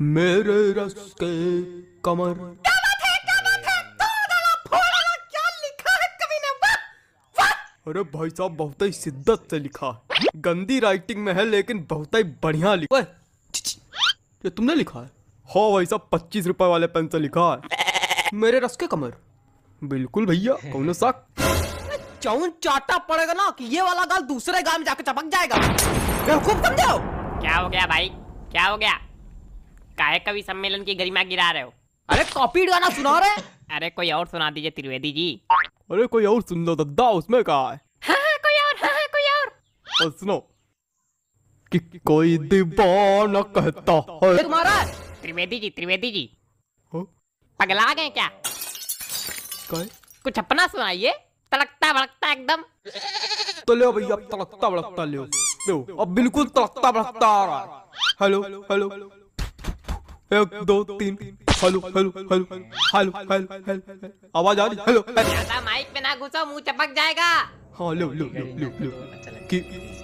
मेरे रस के कमर। क्या बात है, क्या बात है, तोड़ना फोड़ना, क्या लिखा है कवि ने, वाह वाह। अरे भाई साहब बहुत ही शिद्दत से लिखा है, गंदी राइटिंग में है लेकिन बहुत ही बढ़िया लिखा है। ये तुमने लिखा है? हाँ भाई साहब 25 रुपए वाले पेन से लिखा है, मेरे रस के कमर। बिल्कुल भैया, कौन सा चौन चाटा पड़ेगा ना कि ये वाला गाल दूसरे गाल में जाकर चपक जाएगा। बेवकूफ समझे हो? क्या हो गया भाई, क्या हो गया? काहे कवि सम्मेलन की गरिमा गिरा रहे हो? अरे कॉपी गाना सुना रहे। अरे कोई और सुना दीजिए त्रिवेदी जी। अरे कोई और सुन लो दद्दा, उसमें कहा है? हाँ, कोई और, हाँ, कोई और। और सुनो कि कोई दीवाना कहता है। तुम्हारा त्रिवेदी जी हाँ? पगला गए क्या? काय? कुछ अपना सुनाइए, तड़कता भड़कता एकदम। तो ले भैया तड़कता भड़कता ले लो, अब बिल्कुल तड़कता भड़कता आ रहा है। Hello hello 1 2 3 hello hello hello hello hello, आवाज आ रही? हेलो ज्यादा माइक पे ना घुसो, मुंह चपक जाएगा। हाँ लो लो लो लो लो कि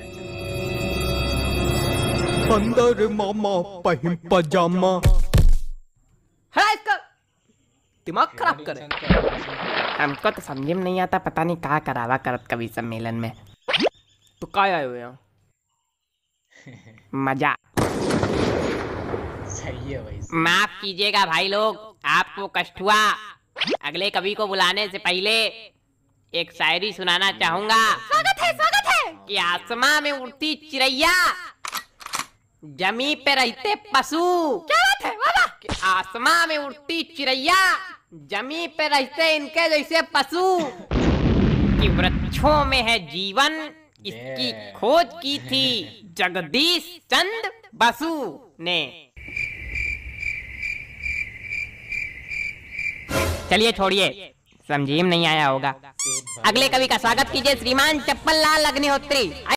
अंदर मामा पहन पजामा। है इसका दिमाग खराब करे। हमको तो समझ में नहीं आता, पता नहीं कहाँ करावा करत कवि सम्मेलन में। तो काय आए हुए यहाँ? मजा। सही है भाई। माफ कीजिएगा भाई लोग, आपको कष्ट हुआ। अगले कवि को बुलाने से पहले एक शायरी सुनाना चाहूंगा। स्वागत है। कि आसमां में उड़ती चिड़ैया, जमी पे रहते पशु। क्या बात है, वाह वाह। कि आसमां में उड़ती चिड़ैया, जमी पे रहते इनके जैसे पशु। कि वृक्षों में है जीवन, इसकी खोज की थी जगदीश चंद्र बसु ने। चलिए छोड़िए, समझी में नहीं आया होगा। अगले कवि का स्वागत कीजिए, श्रीमान चप्पल लाल अग्निहोत्री।